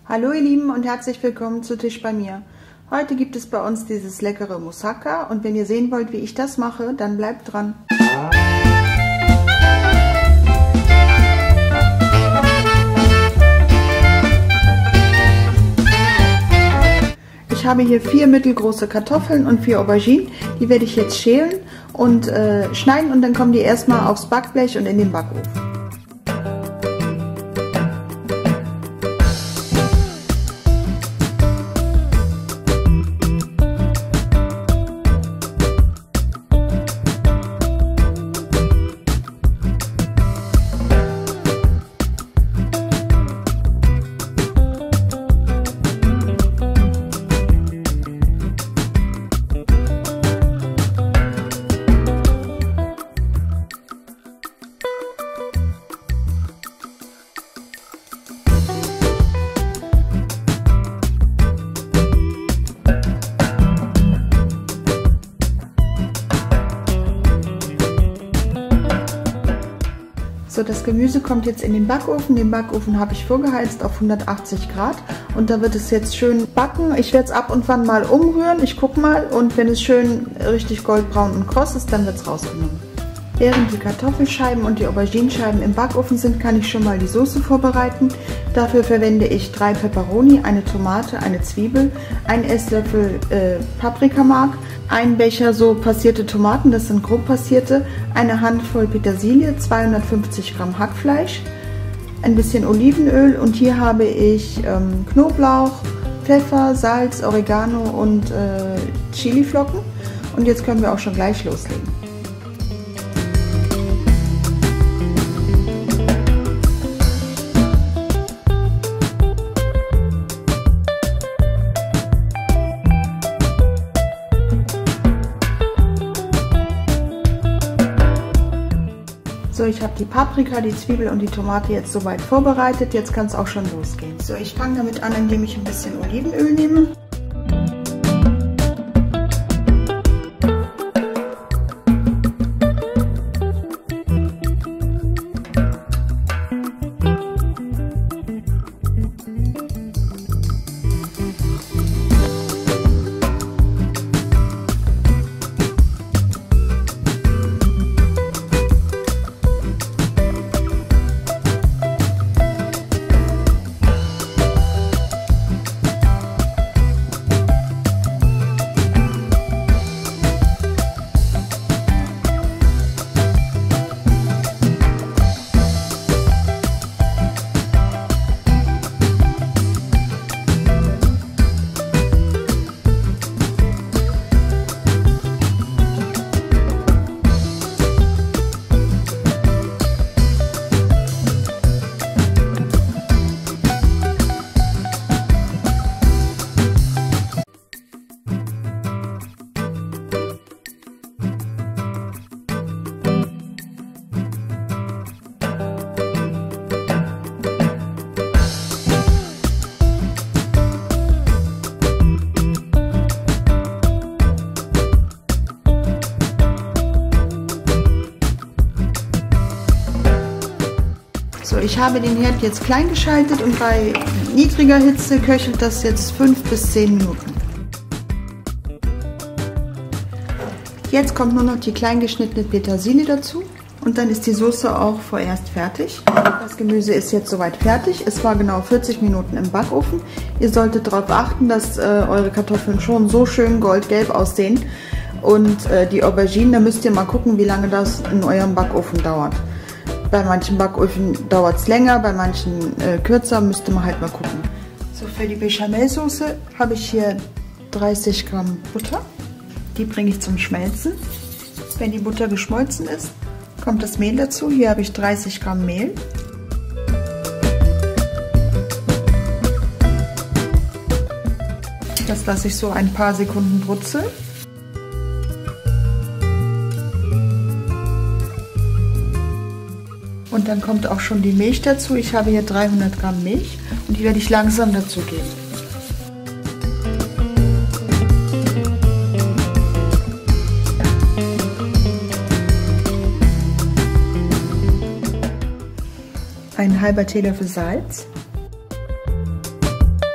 Hallo ihr Lieben und herzlich willkommen zu Tisch bei mir. Heute gibt es bei uns dieses leckere Moussaka und wenn ihr sehen wollt, wie ich das mache, dann bleibt dran. Ich habe hier 4 mittelgroße Kartoffeln und 4 Auberginen. Die werde ich jetzt schälen und schneiden und dann kommen die erstmal aufs Backblech und in den Backofen. So, das Gemüse kommt jetzt in den Backofen. Den Backofen habe ich vorgeheizt auf 180 Grad und da wird es jetzt schön backen. Ich werde es ab und wann mal umrühren, ich gucke mal und wenn es schön richtig goldbraun und kross ist, dann wird es rausgenommen. Während die Kartoffelscheiben und die Auberginenscheiben im Backofen sind, kann ich schon mal die Soße vorbereiten. Dafür verwende ich 3 Peperoni, eine Tomate, eine Zwiebel, 1 Esslöffel Paprikamark, 1 Becher so passierte Tomaten, das sind grob passierte, eine Handvoll Petersilie, 250 Gramm Hackfleisch, ein bisschen Olivenöl und hier habe ich Knoblauch, Pfeffer, Salz, Oregano und Chiliflocken. Und jetzt können wir auch schon gleich loslegen. So, ich habe die Paprika, die Zwiebel und die Tomate jetzt soweit vorbereitet. Jetzt kann es auch schon losgehen. So, ich fange damit an, indem ich ein bisschen Olivenöl nehme. So, ich habe den Herd jetzt klein geschaltet und bei niedriger Hitze köchelt das jetzt 5 bis 10 Minuten. Jetzt kommt nur noch die klein geschnittene Petersilie dazu und dann ist die Soße auch vorerst fertig. Das Gemüse ist jetzt soweit fertig. Es war genau 40 Minuten im Backofen. Ihr solltet darauf achten, dass eure Kartoffeln schon so schön goldgelb aussehen und die Auberginen, da müsst ihr mal gucken, wie lange das in eurem Backofen dauert. Bei manchen Backöfen dauert es länger, bei manchen kürzer, müsste man halt mal gucken. So, für die Bechamelsoße habe ich hier 30 Gramm Butter. Die bringe ich zum Schmelzen. Wenn die Butter geschmolzen ist, kommt das Mehl dazu. Hier habe ich 30 Gramm Mehl. Das lasse ich so ein paar Sekunden brutzeln. Und dann kommt auch schon die Milch dazu. Ich habe hier 300 Gramm Milch und die werde ich langsam dazu geben. ein halber Teelöffel Salz,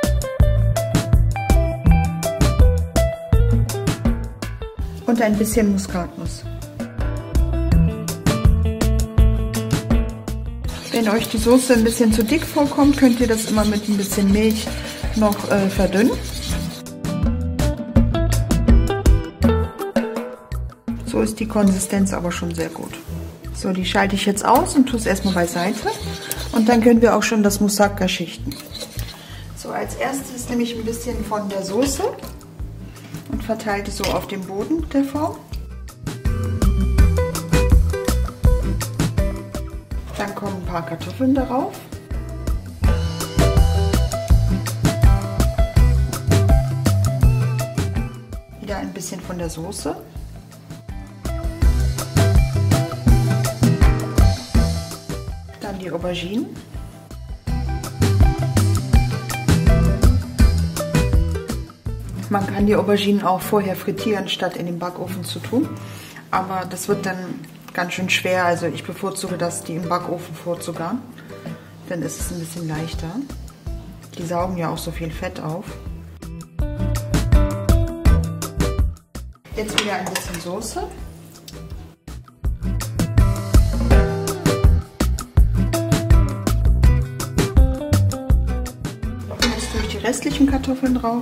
und ein bisschen Muskatnuss. Wenn euch die Soße ein bisschen zu dick vorkommt, könnt ihr das immer mit ein bisschen Milch noch verdünnen. So ist die Konsistenz aber schon sehr gut. So, die schalte ich jetzt aus und tue es erstmal beiseite. Und dann können wir auch schon das Moussaka schichten. So, als erstes nehme ich ein bisschen von der Soße und verteile die so auf dem Boden der Form. Dann kommen ein paar Kartoffeln darauf. Wieder ein bisschen von der Soße. Dann die Auberginen. Man kann die Auberginen auch vorher frittieren, statt in den Backofen zu tun. Aber das wird dann ganz schön schwer. Also ich bevorzuge das, die im Backofen vorzugaren. Dann ist es ein bisschen leichter. Die saugen ja auch so viel Fett auf. Jetzt wieder ein bisschen Soße. Jetzt tue ich die restlichen Kartoffeln drauf.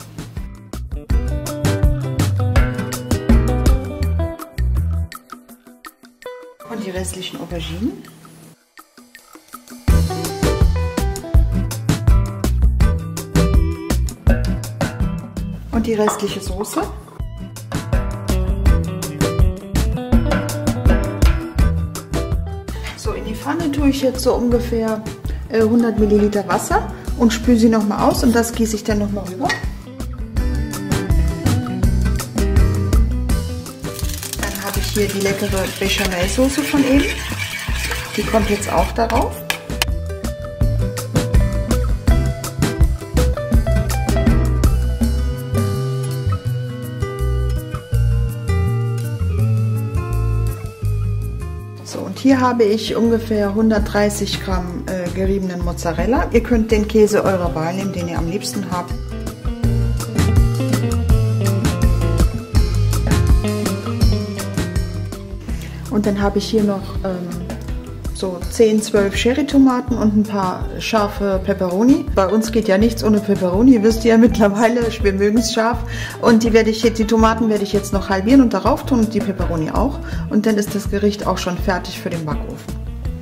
Und die restlichen Auberginen. Und die restliche Soße. So, in die Pfanne tue ich jetzt so ungefähr 100 Milliliter Wasser und spüle sie nochmal aus und das gieße ich dann nochmal rüber. Hier die leckere Bechamel-Soße von eben. Die kommt jetzt auch darauf. So, und hier habe ich ungefähr 130 Gramm geriebenen Mozzarella. Ihr könnt den Käse eurer Wahl nehmen, den ihr am liebsten habt. Und dann habe ich hier noch so 10, 12 Cherry-Tomaten und ein paar scharfe Peperoni. Bei uns geht ja nichts ohne Peperoni, wisst ihr ja mittlerweile, wir mögen es scharf. Und die Tomaten werde ich jetzt noch halbieren und darauf tun und die Peperoni auch. Und dann ist das Gericht auch schon fertig für den Backofen.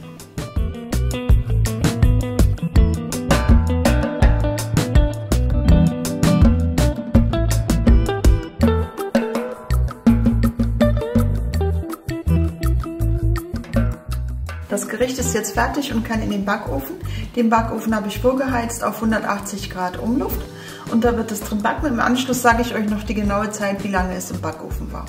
Das Gericht ist jetzt fertig und kann in den Backofen. Den Backofen habe ich vorgeheizt auf 180 Grad Umluft und da wird es drin backen. Im Anschluss sage ich euch noch die genaue Zeit, wie lange es im Backofen war.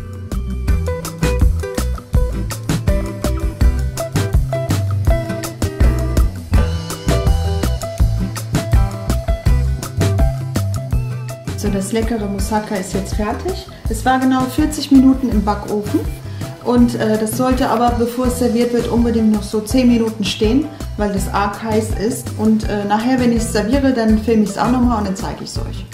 So, das leckere Moussaka ist jetzt fertig. Es war genau 40 Minuten im Backofen. Und das sollte aber, bevor es serviert wird, unbedingt noch so 10 Minuten stehen, weil das arg heiß ist. Und nachher, wenn ich es serviere, dann filme ich es auch nochmal und dann zeige ich es euch.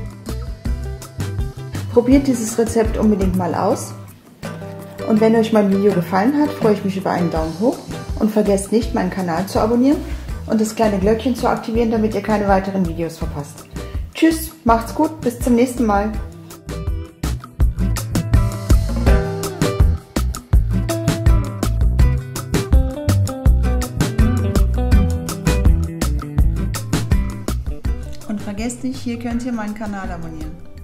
Probiert dieses Rezept unbedingt mal aus. Und wenn euch mein Video gefallen hat, freue ich mich über einen Daumen hoch. Und vergesst nicht, meinen Kanal zu abonnieren und das kleine Glöckchen zu aktivieren, damit ihr keine weiteren Videos verpasst. Tschüss, macht's gut, bis zum nächsten Mal. Und vergesst nicht, hier könnt ihr meinen Kanal abonnieren.